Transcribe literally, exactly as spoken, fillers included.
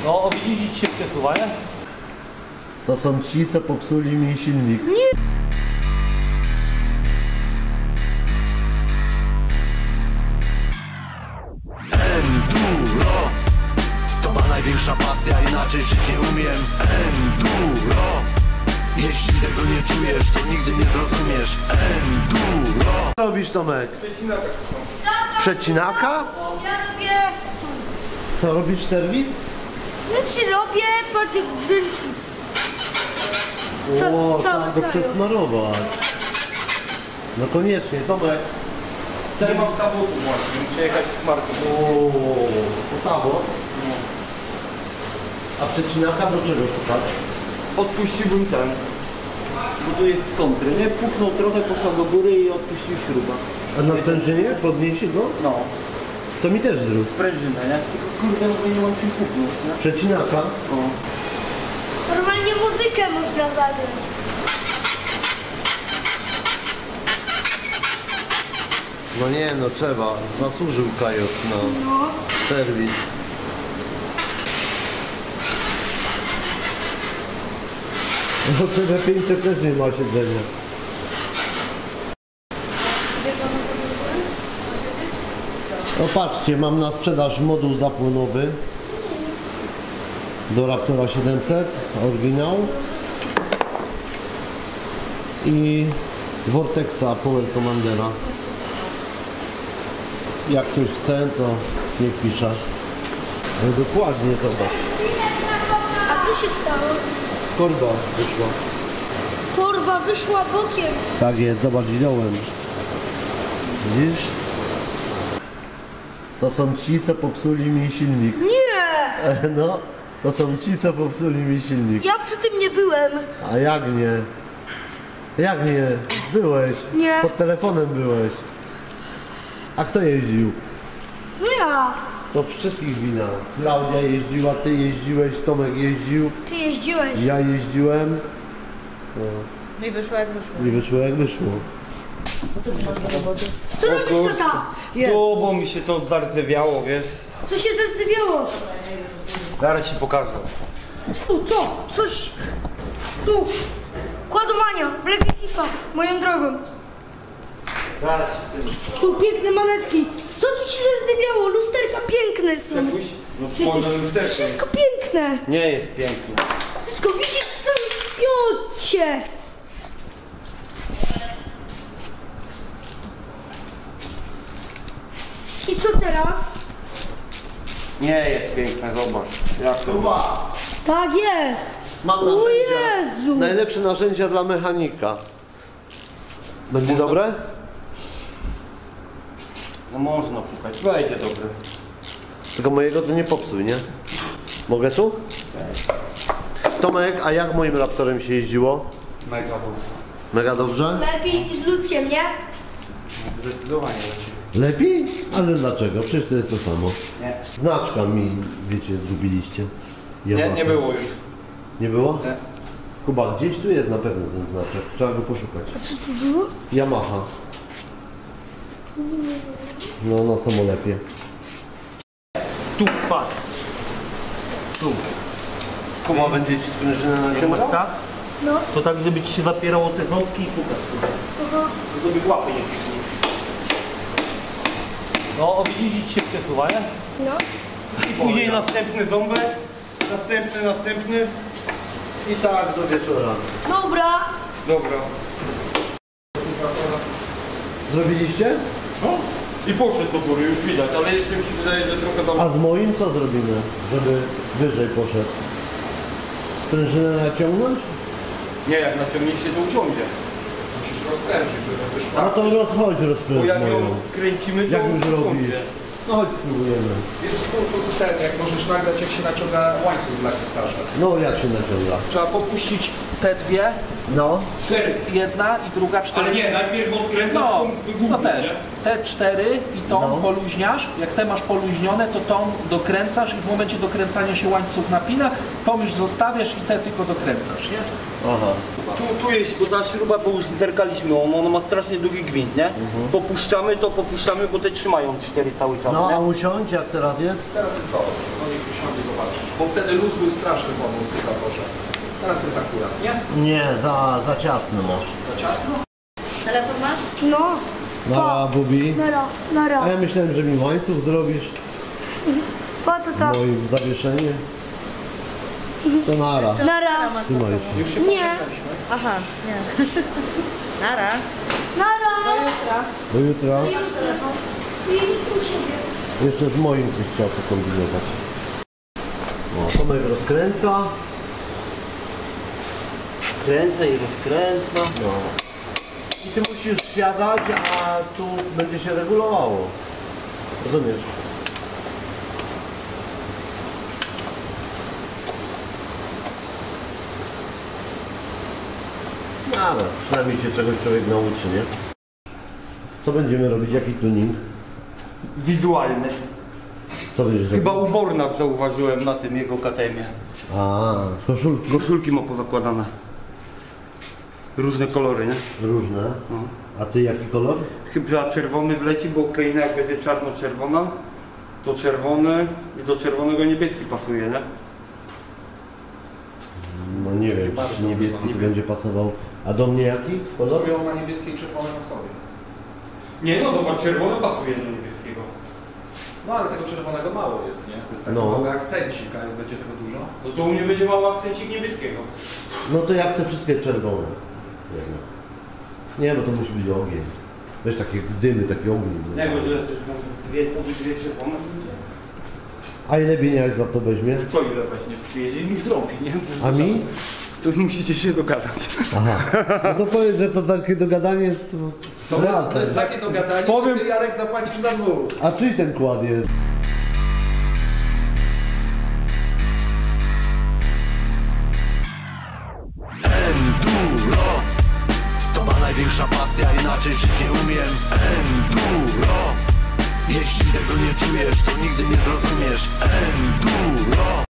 No, o widzicie się przesuwa, nie? To są ci, co popsuli mi silnik. Nie. Enduro to ma największa pasja, inaczej żyć nie umiem. Enduro, jeśli tego nie czujesz, to nigdy nie zrozumiesz. Enduro. Co robisz, Tomek? Przecinaka. Przecinaka? Ja robię... Co, robisz serwis? Znaczy robię po tych wręczy. Co- O, co trzeba go robią? przesmarować. No koniecznie, Tomek. Nie Serwis. mam kawotu właśnie, muszę jechać z marką. O, potawot. A przecinaka do czego szukać? Odpuściłbym ten, bo tu jest z kontry, nie? Puknął trochę, poszła do góry i odpuścił śruba. A na sprężynie? Podniesie go? No, To mi też zrób. sprężynę, nie? Tylko kurde, no nie mam czym puknąć, nie? Przecinaka. O. Normalnie muzykę można zagrać. No nie, no trzeba. Zasłużył Kajos na No. serwis. No C D pięćset też nie ma siedzenia. No patrzcie, mam na sprzedaż moduł zapłonowy do Raptora siedemset, oryginał, i Vortexa Power Commandera. Jak ktoś chce, to niech pisze. No dokładnie to tak. A co się stało? Korba wyszła. Korba wyszła bokiem. Tak jest, zobacz, dołem. Widzisz? To są ci, co popsuli mi silnik. Nie! No, to są ci, co popsuli mi silnik. Ja przy tym nie byłem. A jak nie? Jak nie? Byłeś. Nie. Pod telefonem byłeś. A kto jeździł? No ja. To wszystkich wina. Klaudia jeździła, ty jeździłeś, Tomek jeździł, Ty jeździłeś. ja jeździłem. No i wyszło jak wyszło. I wyszło jak wyszło. Co robisz tata? Jest. O, bo mi się to zardzewiało, wiesz? Co się zardzewiało? Zaraz ci pokażę. Tu co? Coś... Tu. Kładomania. Black Ekipa. Moją drogą. Zaraz ci chcę. Tu piękne manetki. Co tu ci zardzewiało? Lusterka piękne są. Puść. No Przecież może lusterkę. wszystko piękne. Nie jest piękny. Wszystko widzisz w całym piocie. I co teraz? Nie jest piękny, zobacz. Jak to? Tak jest. Mam O narzędzia. Jezu. Najlepsze narzędzia dla mechanika. Będzie dobre? No można pukać, wejdzie dobre. Tylko mojego tu nie popsuj, nie? Mogę tu? Tomek, a jak moim Raptorem się jeździło? Mega dobrze. Mega dobrze? Lepiej niż ludzkiem, nie? Zdecydowanie lepiej. Lepiej? Ale dlaczego? Przecież to jest to samo. Nie. Znaczka mi, wiecie, zgubiliście. Nie, Yamaha. nie było już. Nie było? Nie. Kuba, gdzieś tu jest na pewno ten znaczek. Trzeba go poszukać. Co tu było? Yamaha. No, na samolepie. Tu, patrz. Tu. Kuba będzie ci sprężynę naciągał? Tak? No. To tak, żeby ci się zapierało te ząbki i pukać. Aha. Żeby łapy nie piszli. No, o widzicie się przesuwa, nie? No. I później następny ząbek, następny, następny. I tak do wieczora. Dobra. Dobra. Zrobiliście? No. I poszedł do góry, już widać, ale jeszcze mi się wydaje, że trochę tam... A z moim co zrobimy, żeby wyżej poszedł? Sprężynę naciągnąć? Nie, jak naciągniecie, to uciągnie. Musisz rozprężyć, żeby wyszło. No to rozchodź Bo rozpręż jak ją moją. kręcimy, to Jak już robisz? uciągnie. No chodź spróbujemy. Wiesz, to, to ten, jak możesz nagrać, jak się naciąga łańcuch dla pistarza. No jak się naciąga? Trzeba popuścić te dwie, No, jedna i druga cztery. Ale nie, najpierw odkręcasz No, główny, to też. nie? Te cztery i tą No. poluźniasz. Jak te masz poluźnione, to tą dokręcasz i w momencie dokręcania się łańcuch napina, tą już zostawiasz i te tylko dokręcasz, nie? aha. Tu, tu jest, bo ta śruba, bo już zerkaliśmy, ona, ona ma strasznie długi gwint, nie? Popuszczamy to, popuszczamy, bo te trzymają cztery cały czas, No, nie? a usiądź jak teraz jest? Teraz jest dobrze. No niech usiądzie, zobaczysz. Bo wtedy luz był straszny w amortyzatorze. Teraz jest akurat, nie? Nie, za, za ciasny masz. Za ciasno? Telefon masz? No. Nara, Bubi. Nara, nara. A ja myślałem, że mi łańcuch zrobisz. Po to to. Moim zawieszenie. To nara. Nara. masz Trzymaj za się. sobą. Już się Nie. poczekaliśmy. Aha, nie. Nara. Do Nara. jutra. Do jutra. Telefon. I u siebie. Jeszcze z moim coś chciał pokombinować. O, Tomek rozkręca. Kręcę i rozkręcę. No. I ty musisz siadać, a tu będzie się regulowało. Rozumiesz? No ale przynajmniej się czegoś człowiek nauczy, nie? Co będziemy robić? Jaki tuning? Wizualny. Co będziesz robił? Chyba u Bornach zauważyłem na tym jego K T M-ie. A, koszulki Koszulki ma pozakładane. Różne kolory, nie? różne. A ty jaki kolor? Chyba czerwony wleci, bo kleina jak będzie czarno-czerwona, to czerwony i do czerwonego niebieski pasuje, nie? No nie wiem, czy niebieski tu będzie pasował. A do mnie jaki kolor? Sobie on ma niebieskie i czerwone na sobie. Nie no, zobacz, czerwony pasuje do niebieskiego. No ale tego czerwonego mało jest, nie? To jest taki No. mały akcencik, a jak będzie tego dużo? No to u mnie będzie mały akcencik niebieskiego. No to ja chcę wszystkie czerwone. Jednak. Nie, bo to musi być ogień. Weź takie dymy, taki ogień. Nie, bo że też może dwie, to by dwie czerwone będzie. A ile pieniędzy za to weźmie? Co ile właśnie przyjedzie mi zrobi, nie? A mi? To musicie się dogadać. Aha. No to powiedz, że to takie dogadanie jest To, razem. to jest takie dogadanie, Powiem- że ty, Jarek, zapłacisz za dwóch. A czyj ten kład jest? Enduro to ma największa pasja, inaczej żyć nie umiem. Enduro jeśli tego nie czujesz, to nigdy nie zrozumiesz. Enduro